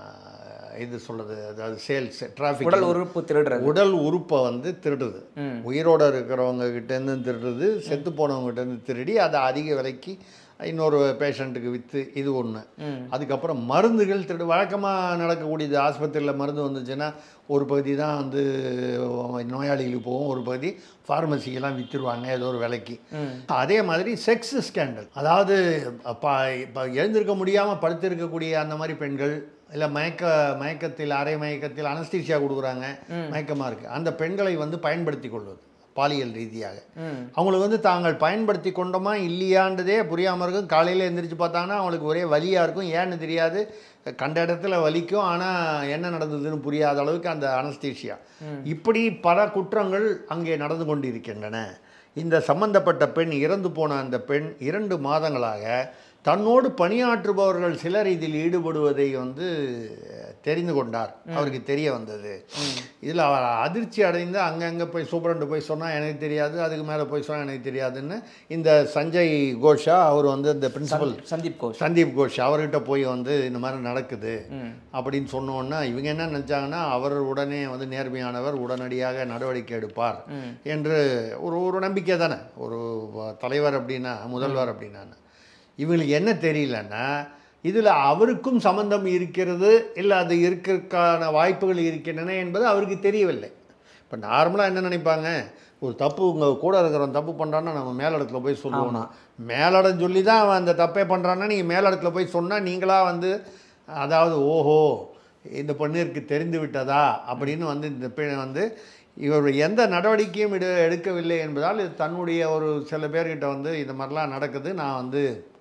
இது சொல்கிறது, அதாவது சேல்ஸ், டிராஃபிக், உடல் உறுப்பு திருடுறது, உடல் உறுப்பை வந்து திருடுது. உயிரோடு இருக்கிறவங்க கிட்டேருந்து திருடுது, செத்து போனவங்ககிட்டேருந்து திருடி அதை அதிக விலைக்கு இன்னொரு பேஷண்ட்டுக்கு விற்று, இது ஒன்று. அதுக்கப்புறம் மருந்துகள் திருடு. வழக்கமாக நடக்கக்கூடியது, ஆஸ்பத்திரியில் மருந்து வந்துச்சுன்னா ஒரு பகுதி தான் வந்து நோயாளிகளுக்கு போகும், ஒரு பகுதி ஃபார்மசிக்கெல்லாம் விற்றுருவாங்க ஏதோ ஒரு விலைக்கு. அதே மாதிரி செக்ஸ் ஸ்கேண்டல், அதாவது இப்போ எழுந்திருக்க முடியாமல் படுத்திருக்கக்கூடிய அந்த மாதிரி பெண்கள், இல்லை மயக்கத்தில் அரை மயக்கத்தில் அனஸ்தீசியா கொடுக்குறாங்க, மயக்கமாக இருக்குது, அந்த பெண்களை வந்து பயன்படுத்தி கொள்வது பாலியல் ரீதியாக. அவங்களுக்கு வந்து தாங்கள் பயன்படுத்தி கொண்டோமா இல்லையான்றதே புரியாமல் இருக்கும். காலையில் எழுந்திரிச்சு பார்த்தாங்கன்னா அவங்களுக்கு ஒரே வலியாக இருக்கும், ஏன்னு தெரியாது, கண்ட இடத்துல வலிக்கும், ஆனால் என்ன நடந்ததுன்னு புரியாத அளவுக்கு அந்த அனஸ்தீசியா. இப்படி பல குற்றங்கள் அங்கே நடந்து கொண்டிருக்கின்றன. இந்த சம்பந்தப்பட்ட பெண், இறந்து போன அந்த பெண் 2 மாதங்களாக தன்னோடு பணியாற்றுபவர்கள் சிலர் இதில் ஈடுபடுவதை வந்து தெரிந்து கொண்டார். அவருக்கு தெரிய வந்தது. இதில் அவர் அதிர்ச்சி அடைந்து அங்கங்கே போய் சூப்பரண்டு போய் சொன்னால் எனக்கு தெரியாது, அதுக்கு மேலே போய் சொன்னால் எனக்கு தெரியாதுன்னு இந்த சஞ்சய் கோஷா, அவர் வந்து இந்த பிரின்சிபல் சந்தீப் கோஷ், அவர்கிட்ட போய் வந்து இந்த மாதிரி நடக்குது அப்படின்னு சொன்னோன்னா இவங்க என்ன நினச்சாங்கன்னா, அவர் உடனே வந்து நேர்மையானவர், உடனடியாக நடவடிக்கை எடுப்பார் என்று ஒரு நம்பிக்கை தானே ஒரு தலைவர் அப்படின்னா, முதல்வர் அப்படின்னா. இவங்களுக்கு என்ன தெரியலன்னா, இதில் அவருக்கும் சம்பந்தம் இருக்கிறது, இல்லை அது இருக்கிறதுக்கான வாய்ப்புகள் இருக்கின்றன என்பது அவருக்கு தெரியவில்லை. இப்போ நார்மலாக என்ன நினைப்பாங்க, ஒரு தப்பு உங்கள் கூட இருக்கிறவன் தப்பு பண்ணுறான்னா நம்ம மேலிடத்துல போய் சொல்லுவோம். மேலிடம் சொல்லி தான் அவன் அந்த தப்பே பண்ணுறான்னா நீங்கள் மேலிடத்துல போய் சொன்னால் நீங்களாக வந்து, அதாவது ஓஹோ இந்த பொண்ணிற்கு தெரிந்து விட்டதா அப்படின்னு வந்து இந்த பெண் வந்து இவர் எந்த நடவடிக்கையும் எடுக்கவில்லை என்பதால் இது தன்னுடைய ஒரு சில பேர்கிட்ட வந்து இந்த மாதிரிலாம் நடக்குது, நான் வந்து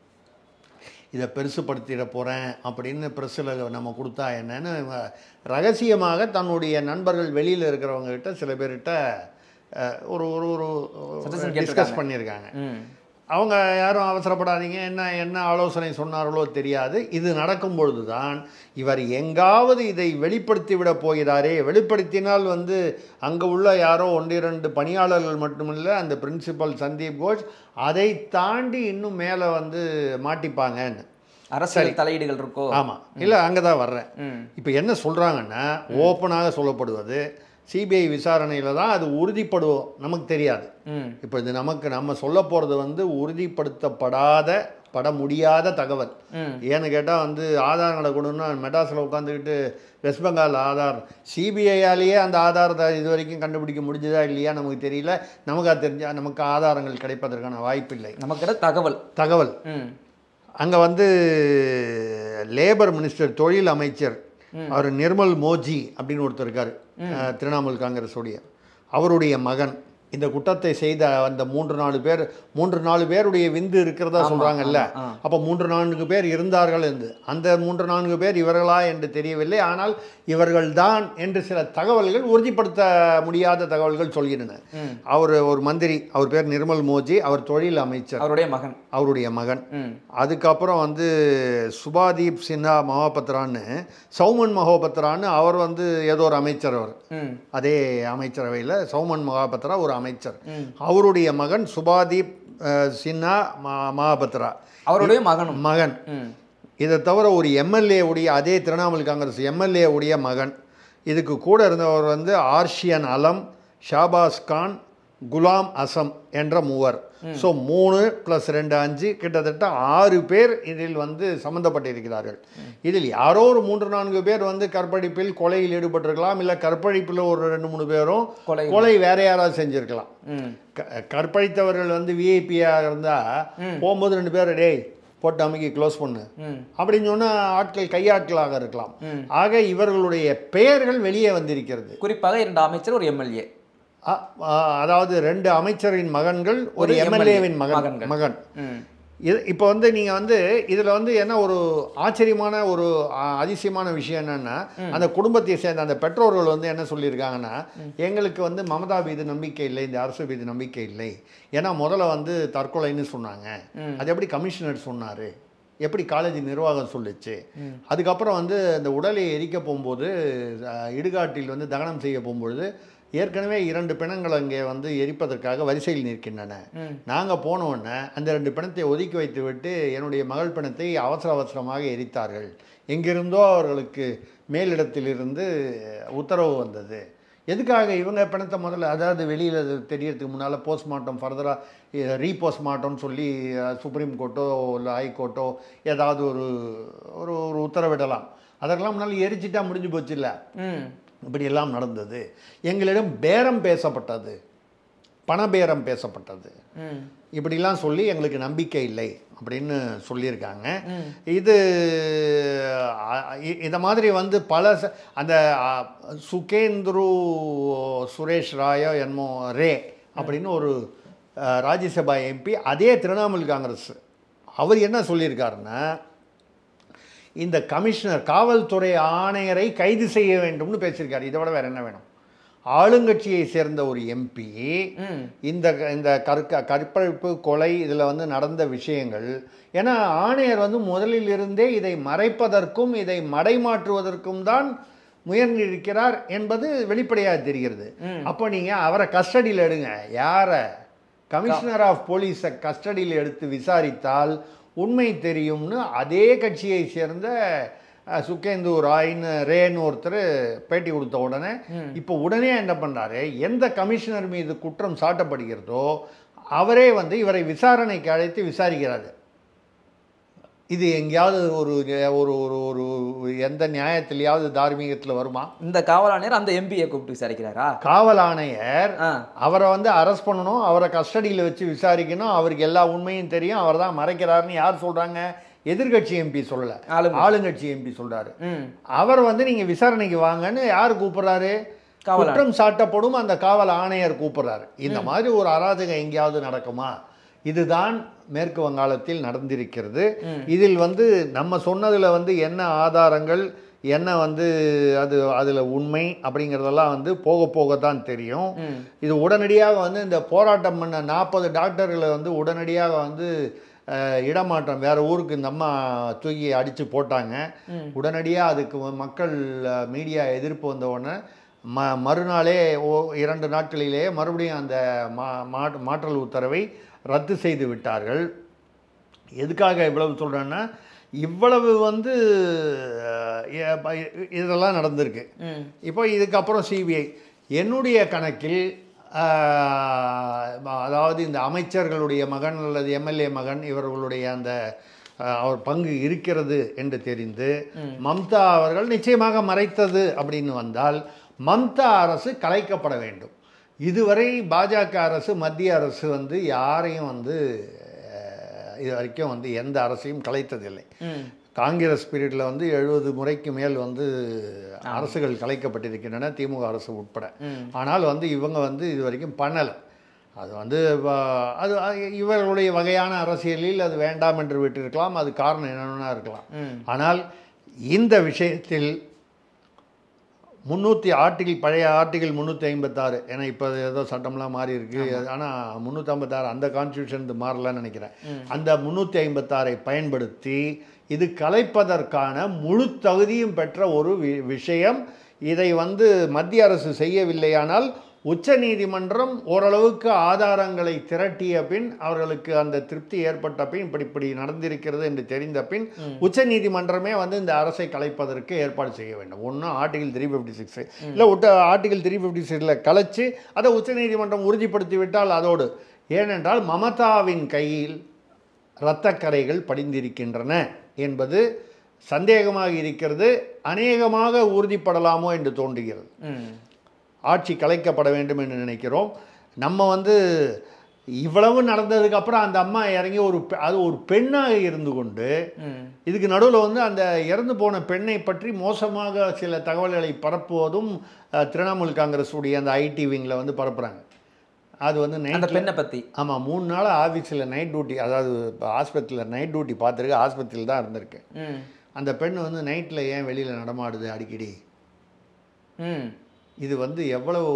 இதை பெருசுப்படுத்திட போகிறேன் அப்படின்னு ப்ரெஸ்ஸில் நம்ம கொடுத்தா என்னன்னு ரகசியமாக தன்னுடைய நண்பர்கள் வெளியில் இருக்கிறவங்ககிட்ட சில பேர்கிட்ட ஒரு ஒரு டிஸ்கஸ் பண்ணியிருக்காங்க. அவங்க யாரும் அவசரப்படாதீங்க, என்ன ஆலோசனை சொன்னார்களோ தெரியாது. இது நடக்கும் பொழுது தான் இவர் எங்காவது இதை வெளிப்படுத்தி விட போகிறாரே, வெளிப்படுத்தினால் வந்து அங்கே உள்ள யாரோ 1-2 பணியாளர்கள் மட்டுமில்லை, அந்த பிரின்சிபல் சந்தீப் கோஷ் அதை தாண்டி இன்னும் மேலே வந்து மாட்டிப்பாங்கன்னு அரசியல் தலையீடுகள் இருக்கோ. ஆமாம், இல்லை அங்கே தான் வர்றேன். இப்போ என்ன சொல்கிறாங்கன்னா, ஓப்பனாக சொல்லப்படுவது சிபிஐ விசாரணையில் தான் அது உறுதிப்படுவோம், நமக்கு தெரியாது. இப்போ இது நம்ம சொல்ல போகிறது வந்து பட முடியாத தகவல். ஏன்னு கேட்டால் வந்து ஆதாரங்களை கொண்டுன்னா மெட்ராஸில் உட்காந்துக்கிட்டு வெஸ்ட் பெங்கால் ஆதார், சிபிஐயாலேயே அந்த ஆதாரத்தை இது வரைக்கும் கண்டுபிடிக்க முடிஞ்சதா இல்லையா நமக்கு தெரியல. நமக்கு அது தெரிஞ்சால் நமக்கு ஆதாரங்கள் கிடைப்பதற்கான வாய்ப்பில்லை. நமக்கு தகவல் அங்கே வந்து லேபர் மினிஸ்டர், தொழில் அமைச்சர், அவர் நிர்மல் மோஜி அப்படின்னு ஒருத்தர் இருக்கார், திரிணாமுல் காங்கிரஸ் உடைய, அவருடைய மகன் இந்த குற்றத்தை செய்த அந்த 3-4 பேருடைய விந்து இருக்கிறதா சொல்கிறாங்கல்ல. அப்போ 3-4 பேர் இருந்தார்கள் என்று, அந்த 3-4 பேர் இவர்களா என்று தெரியவில்லை. ஆனால் இவர்கள் தான் என்று சில தகவல்கள், உறுதிப்படுத்த முடியாத தகவல்கள் சொல்கின்றன. அவர் ஒரு மந்திரி, அவர் பேர் நிர்மல் மோஜி, அவர் தொழில் அமைச்சர், அவருடைய மகன். அதுக்கப்புறம் வந்து சுபாதீப் சின்ஹா மகாபத்ரான்னு, சௌமன் மகோபத்ரான்னு அவர் வந்து ஏதோ ஒரு அமைச்சர், அவர் அதே அமைச்சரவையில் சௌமன் மகாபத்ரா ஒரு அமைச்சர், அவருடைய மகன் சுபாதீப் சின்ஹா மகாபத்ரா, அவருடைய மகன். இதை தவிர ஒரு எம்எல்ஏ உடைய, அதே திரிணாமுல் காங்கிரஸ் எம்எல்ஏ உடைய மகன். இதுக்கு கூட இருந்தவர் வந்து ஆர்ஷியன் அலம், ஷாபாஸ் கான், குலாம் அசம் என்ற 3. ஸோ 3 + 2 5, கிட்டத்தட்ட 6 பேர் இதில் வந்து சம்மந்தப்பட்டிருக்கிறார்கள். இதில் யாரோ ஒரு 3-4 பேர் வந்து கற்பழிப்பில், கொலையில் ஈடுபட்டிருக்கலாம், இல்லை கற்பழிப்பில் ஒரு 2-3 பேரும் கொலை வேற யாராவது செஞ்சுருக்கலாம். கற்பழித்தவர்கள் வந்து விஐபியாக இருந்தால் போகும்போது 2 பேர் டேய் போட்டு அமைக்கி க்ளோஸ் பண்ணு அப்படின்னு சொன்னால் ஆட்கள் கையாட்களாக இருக்கலாம். ஆக இவர்களுடைய பெயர்கள் வெளியே வந்திருக்கிறது. குறிப்பாக 2 அமைச்சர் ஒரு எம்எல்ஏ, அதாவது 2 அமைச்சரின் மகன்கள் ஒரு எம்எல்ஏவின் மகன். இப்போ வந்து நீங்கள் வந்து இதில் வந்து என்ன ஒரு ஆச்சரியமான ஒரு அதிசயமான விஷயம் என்னென்னா, அந்த குடும்பத்தை சேர்ந்த அந்த பெற்றோர்கள் வந்து என்ன சொல்லியிருக்காங்கன்னா, எங்களுக்கு வந்து மமதா மீது நம்பிக்கை இல்லை, இந்த அரசு மீது நம்பிக்கை இல்லை. ஏன்னா முதல்ல வந்து தற்கொலைன்னு சொன்னாங்க, அது எப்படி கமிஷனர் சொன்னார், எப்படி காலேஜ் நிர்வாகம் சொல்லிச்சு. அதுக்கப்புறம் வந்து அந்த உடலை எரிக்க போகும்போது இடுகாட்டில் வந்து தகனம் செய்ய போகும்பொழுது ஏற்கனவே 2 பிணங்கள் அங்கே வந்து எரிப்பதற்காக வரிசையில் நிற்கின்றன. நாங்கள் போனோடனே அந்த 2 பிணத்தை ஒதுக்கி வைத்து விட்டு என்னுடைய மகள் பிணத்தை அவசரமாக எரித்தார்கள். எங்கிருந்தோ அவர்களுக்கு மேலிடத்திலிருந்து உத்தரவு வந்தது. எதுக்காக இவங்க பிணத்தை முதல்ல, அதாவது வெளியில் தெரியறதுக்கு முன்னால் போஸ்ட்மார்ட்டம் ஃபர்தராக ரீபோஸ்ட்மார்ட்டம்னு சொல்லி சுப்ரீம் கோர்ட்டோ இல்லை ஹைகோர்ட்டோ ஏதாவது ஒரு ஒரு உத்தரவிடலாம். அதற்கெல்லாம் முன்னால் எரிச்சிட்டா முடிஞ்சு போச்சு இல்லை. இப்படியெல்லாம் நடந்தது. எங்களிடம் பேரம் பேசப்பட்டது, பணபேரம் பேசப்பட்டது, இப்படிலாம் சொல்லி எங்களுக்கு நம்பிக்கை இல்லை அப்படின்னு சொல்லியிருக்காங்க. இந்த மாதிரி வந்து பல அந்த சுகேந்துரு சுரேஷ் ராயோ என்னமோ ரே அப்படின்னு ஒரு ராஜ்யசபா எம்பி, அதே திரிணாமுல் காங்கிரஸ், அவர் என்ன சொல்லியிருக்காருன்னா, இந்த கமிஷனர் காவல்துறை ஆணையரை கைது செய்ய வேண்டும்னு பேசியிருக்காரு. இதை விட வேற என்ன வேணும்? ஆளுங்கட்சியை சேர்ந்த ஒரு எம்பி இந்த இந்த கற்பழிப்பு கொலை இதில் வந்து நடந்த விஷயங்கள், ஏன்னா ஆணையர் வந்து முதலில் இருந்தே இதை மறைப்பதற்கும் இதை மடைமாற்றுவதற்கும் தான் முயன்றிருக்கிறார் என்பது வெளிப்படையாக தெரிகிறது. அப்போ நீங்கள் அவரை கஸ்டடியில் எடுங்க. யாரை? கமிஷனர் ஆஃப் போலீஸை கஸ்டடியில் எடுத்து விசாரித்தால் உண்மை தெரியும்னு அதே கட்சியை சேர்ந்த சுகேந்து ரேன்னு ஒருத்தர் பேட்டி கொடுத்த உடனே இப்போ உடனே என்ன பண்ணுறாரு, எந்த கமிஷனர் மீது குற்றம் சாட்டப்படுகிறதோ அவரே வந்து இவரை விசாரணைக்கு அழைத்து விசாரிக்கிறாரு. இது எங்கேயாவது ஒரு ஒரு ஒரு ஒரு எந்த நியாயத்திலேயாவது தார்மீகத்தில் வருமா? இந்த காவல் ஆணையர் அந்த எம்பியை கூப்பிட்டு விசாரிக்கிறாரா? காவல் ஆணையர் அவரை வந்து அரெஸ்ட் பண்ணணும், அவரை கஸ்டடியில் வச்சு விசாரிக்கணும், அவருக்கு எல்லா உண்மையும் தெரியும், அவர் தான் மறைக்கிறாருன்னு யார் சொல்கிறாங்க? எதிர்கட்சி எம்பி சொல்லல, ஆளுங்கட்சி எம்பி சொல்றாரு. அவர் வந்து நீங்க விசாரணைக்கு வாங்கன்னு யார் கூப்பிடுறாரு? குற்றம் சாட்டப்படும் அந்த காவல் ஆணையர் கூப்பிடுறாரு. இந்த மாதிரி ஒரு அராஜகம் எங்கேயாவது நடக்குமா? இதுதான் மேற்கு வங்காளத்தில் நடந்திருக்கிறது. இதில் வந்து நம்ம சொன்னதுல வந்து என்ன ஆதாரங்கள், என்ன வந்து அதில் உண்மை அப்படிங்கிறதெல்லாம் வந்து போக தான் தெரியும். இது உடனடியாக வந்து இந்த போராட்டம் பண்ண 40 டாக்டர்களை வந்து உடனடியாக வந்து இடமாற்றம் வேறு ஊருக்கு இந்த அம்மா தூக்கி அடித்து போட்டாங்க. உடனடியாக அதுக்கு மக்கள் மீடியா எதிர்ப்பு வந்த உடனே மறுநாளே 2 நாட்களிலேயே மறுபடியும் அந்த மாற்றல் உத்தரவை ரத்து செய்து விட்டார்கள். எதுக்காக இவ்வளவு சொல்கிறேன்னா, இவ்வளவு வந்து இதெல்லாம் நடந்திருக்கு. இப்போ இதுக்கப்புறம் சிபிஐ என்னுடைய கணக்கில் அதாவது இந்த அமைச்சர்களுடைய மகன் அல்லது எம்எல்ஏ மகன் இவர்களுடைய அந்த அவர் பங்கு இருக்கிறது என்று தெரிந்து மம்தா அவர்கள் நிச்சயமாக மறைத்தது அப்படின்னு வந்தால் மம்தா அரசு கலைக்கப்பட வேண்டும். இதுவரை பாஜக அரசு, மத்திய அரசு வந்து யாரையும் வந்து இது வரைக்கும் வந்து எந்த அரசையும் கலைத்ததில்லை. காங்கிரஸ் பீரியடில் வந்து 70 முறைக்கு மேல் வந்து அரசுகள் கலைக்கப்பட்டிருக்கின்றன, திமுக அரசு உட்பட. ஆனால் வந்து இவங்க வந்து இது வரைக்கும் பண்ணலை. அது வந்து அது இவர்களுடைய வகையான அரசியலில் அது வேண்டாம் என்று விட்டிருக்கலாம், அது காரணம் என்னென்னா இருக்கலாம். ஆனால் இந்த விஷயத்தில் 300 பழைய ஆர்டிகிள் 356, ஏன்னா இப்போ ஏதோ சட்டம்லாம் மாறி இருக்கு, ஆனால் 356 அந்த கான்ஸ்டியூஷன் மாறலன்னு நினைக்கிறேன். அந்த 356ஐ பயன்படுத்தி இது கலைப்பதற்கான முழு தகுதியும் பெற்ற ஒரு விஷயம். இதை வந்து மத்திய அரசு செய்யவில்லையானால் உச்ச நீதிமன்றம் ஓரளவுக்கு ஆதாரங்களை திரட்டிய பின், அவர்களுக்கு அந்த திருப்தி ஏற்பட்ட பின், இப்படி நடந்திருக்கிறது என்று தெரிந்த பின் உச்ச நீதிமன்றமே வந்து இந்த அரசை கலைப்பதற்கு ஏற்பாடு செய்ய வேண்டும். ஒன்று ஆர்டிகிள் 356 இல்லை ஆர்டிகிள் 356 கலைச்சு அதை உச்ச நீதிமன்றம் உறுதிப்படுத்தி விட்டால் அதோடு. ஏனென்றால் மமதாவின் கையில் இரத்தக்கரைகள் படிந்திருக்கின்றன என்பது சந்தேகமாக இருக்கிறது. அநேகமாக உறுதிப்படலாமோ என்று தோன்றுகிறது. ஆட்சி கலைக்கப்பட வேண்டும் என்று நினைக்கிறோம். நம்ம வந்து இவ்வளவு நடந்ததுக்கு அப்புறம் அந்த அம்மா இறங்கி அது ஒரு பெண்ணாக இருந்து கொண்டு இதுக்கு நடுவில் வந்து அந்த இறந்து போன பெண்ணை பற்றி மோசமாக சில தகவல்களை பரப்புவதும் திரிணாமுல் காங்கிரஸ் உடைய அந்த ஐடி விங்கில் வந்து பரப்புகிறாங்க. அது வந்து அந்த பெண்ணை பற்றி ஆமாம் 3 நாள் ஆஃபீஸில் நைட் டியூட்டி, அதாவது இப்போ ஆஸ்பத்திரியில் நைட் டியூட்டி பார்த்துருக்கு, ஆஸ்பத்திரியில் தான் இருந்திருக்கு. அந்த பெண் வந்து நைட்டில் ஏன் வெளியில் நடமாடுது அடிக்கடி, இது வந்து எவ்வளவு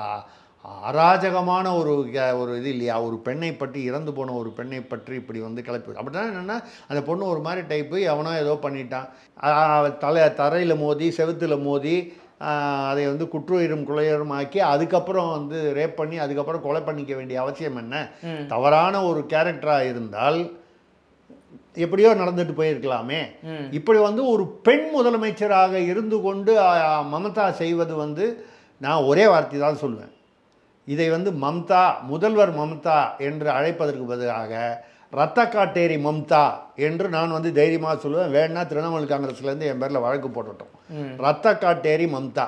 அராஜகமான ஒரு இது இல்லையா? ஒரு பெண்ணை பற்றி, இறந்து போன ஒரு பெண்ணை பற்றி இப்படி வந்து கிளப்பி அப்படின்னா என்னென்னா, அந்த பொண்ணு ஒரு மாதிரி டைப்பு, எவனோ ஏதோ பண்ணிட்டான், தரையில் மோதி செவுத்தில் மோதி அதை வந்து குற்றுயிரும் குலையரும் ஆக்கி அதுக்கப்புறம் வந்து ரேப் பண்ணி அதுக்கப்புறம் கொலை பண்ணிக்க வேண்டிய அவசியம் என்ன? தவறான ஒரு கேரக்டராக இருந்தால் எப்படியோ நடந்துட்டு போயிருக்கலாமே. இப்படி வந்து ஒரு பெண் முதலமைச்சராக இருந்து கொண்டு மம்தா செய்வது வந்து நான் ஒரே வார்த்தை தான் சொல்லுவேன். இதை வந்து மம்தா, முதல்வர் மம்தா என்று அழைப்பதற்கு பதிலாக ரத்த காட்டேரி மம்தா என்று நான் வந்து தைரியமாக சொல்லுவேன். வேணா திரிணாமுல் காங்கிரஸ்லேருந்து என் பேரில் வழக்கு போட்டுட்டோம். ரத்த காட்டேரி மம்தா,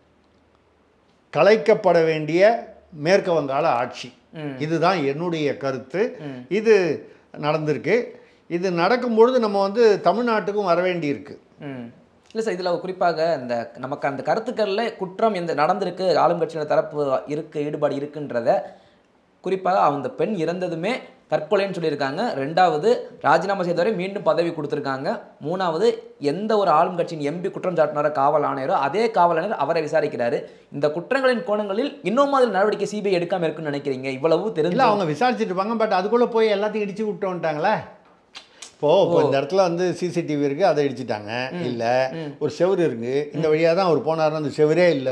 கலைக்கப்பட வேண்டிய மேற்கு வங்காள ஆட்சி, இதுதான் என்னுடைய கருத்து. இது நடந்திருக்கு. இது நடக்கும்பொழுது நம்ம வந்து தமிழ்நாட்டுக்கும் வர வேண்டியிருக்கு. இல்லை சார், இதில் குறிப்பாக இந்த நமக்கு அந்த கருத்துக்களில் குற்றம் இந்த நடந்திருக்கு, ஆளுங்கட்சியோட தரப்பு ஈடுபாடு இருக்குன்றத குறிப்பாக அந்த பெண் இறந்ததுமே தற்கொலைன்னு சொல்லியிருக்காங்க. 2வது ராஜினாமா செய்தவரை மீண்டும் பதவி கொடுத்துருக்காங்க. 3வது எந்த ஒரு ஆளும் கட்சியின் எம்பி குற்றம் சாட்டினாரோ காவல் ஆணையரோ அதே காவல் ஆணையர் அவரை விசாரிக்கிறாரு. இந்த குற்றங்களின் கோணங்களில் இன்னும் மாதிரி நடவடிக்கை சிபிஐ எடுக்காமல் இருக்குன்னு நினைக்கிறீங்க? இவ்வளவு தெரிஞ்சு அவங்க விசாரிச்சுட்டு இருப்பாங்க. பட் அதுக்குள்ளே போய் எல்லாத்தையும் இடிச்சு விட்டு வந்துட்டாங்களே. இப்போ இந்த இடத்துல வந்து சிசிடிவி இருக்குது, அதை இடிச்சிட்டாங்க. இல்லை ஒரு செவரு இருக்குது, இந்த வழியாக தான் அவர் போனார்னு அந்த செவரே இல்லை.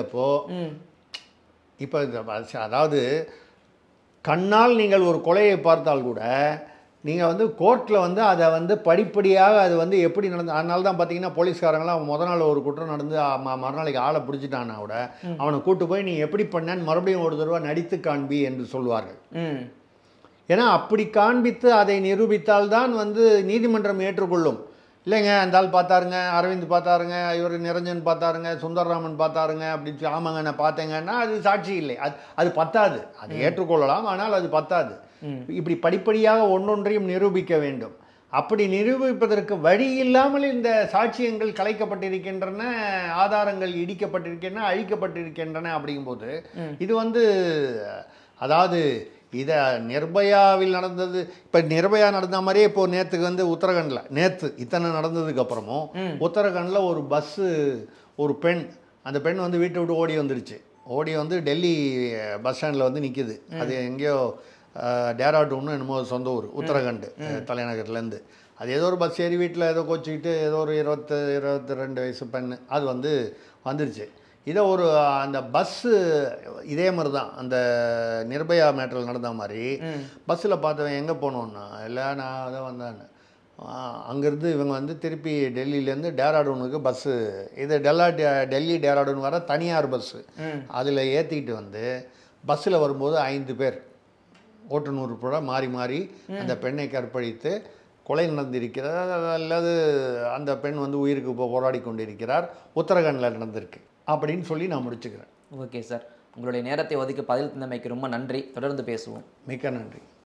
இப்போ அதாவது கண்ணால் நீங்கள் ஒரு கொலையை பார்த்தால் கூட நீங்கள் வந்து கோர்ட்டில் வந்து அதை வந்து படிப்படியாக அது வந்து எப்படி நடந்து, அதனால தான் பார்த்தீங்கன்னா போலீஸ்காரங்களாம் முத நாள் ஒரு குற்றம் நடந்து மறுநாளைக்கு ஆளை பிடிச்சிட்டான்னா கூட அவனை கூட்டு போய் நீ எப்படி பண்ணேன்னு மறுபடியும் ஒரு தடவை நடித்து காண்பி என்று சொல்வார்கள். ஏன்னா அப்படி காண்பித்து அதை நிரூபித்தால்தான் வந்து நீதிமன்றம் ஏற்றுக்கொள்ளும். இல்லைங்க அந்த ஆள் பார்த்தாருங்க, அரவிந்த் பார்த்தாருங்க, இவர் நிரஞ்சன் பார்த்தாருங்க, சுந்தரராமன் பார்த்தாருங்க அப்படின்னு ஆமாங்க நான் பார்த்தேங்கன்னா அது சாட்சி இல்லை, அது பத்தாது. அதை ஏற்றுக்கொள்ளலாம், ஆனால் அது பத்தாது. இப்படி படிப்படியாக ஒன்றொன்றையும் நிரூபிக்க வேண்டும். அப்படி நிரூபிப்பதற்கு வழி இல்லாமல் இந்த சாட்சியங்கள் கலைக்கப்பட்டிருக்கின்றன, ஆதாரங்கள் இடிக்கப்பட்டிருக்கின்றன, அழிக்கப்பட்டிருக்கின்றன. அப்படிங்கும்போது இது வந்து அதாவது இதை நிர்பயாவில் நடந்தது, இப்போ நிர்பயா நடந்த மாதிரியே இப்போது நேற்றுக்கு வந்து உத்தரகண்டில் நேற்று இத்தனை நடந்ததுக்கப்புறமும் உத்தரகண்டில் ஒரு பஸ்ஸு, ஒரு பெண், அந்த பெண் வந்து வீட்டை விட்டு ஓடி வந்துருச்சு. ஓடி வந்து டெல்லி பஸ் ஸ்டாண்டில் வந்து நிற்கிது. அது எங்கேயோ டேராடூன்னு என்னமோ சொந்த ஊர், உத்தரகண்ட் தலைநகர்லேருந்து. அது ஏதோ ஒரு பஸ் ஏறி வீட்டில் ஏதோ கோச்சிக்கிட்டு ஏதோ ஒரு 22 வயசு பெண் அது வந்து வந்துருச்சு. இதை ஒரு அந்த பஸ்ஸு இதே மாதிரி தான் அந்த நிர்பயா மேட்டரில் நடந்த மாதிரி பஸ்ஸில் பார்த்தவன் எங்கே போனோன்னா இல்லை நான் அதை வந்தேன்னு அங்கேருந்து இவங்க வந்து திருப்பி டெல்லியிலேருந்து டேராடூனுக்கு பஸ்ஸு, இது டெல்லி டேராடூன் வர தனியார் பஸ்ஸு, அதில் ஏற்றிக்கிட்டு வந்து பஸ்ஸில் வரும்போது 5 பேர் ஓட்டுநூறு கூட மாறி மாறி அந்த பெண்ணை கற்பழித்து கொலை நடந்திருக்கிறார், அல்லது அந்த பெண் வந்து உயிருக்கு போராடி கொண்டிருக்கிறார், உத்தரகாண்டில் நடந்திருக்கு அப்படின்னு சொல்லி நான் முடிச்சுக்கிறேன். ஓகே சார், உங்களுடைய நேரத்தை ஒதுக்கி பதில் தந்தமைக்கு ரொம்ப நன்றி. தொடர்ந்து பேசுவோம். மிக்க நன்றி.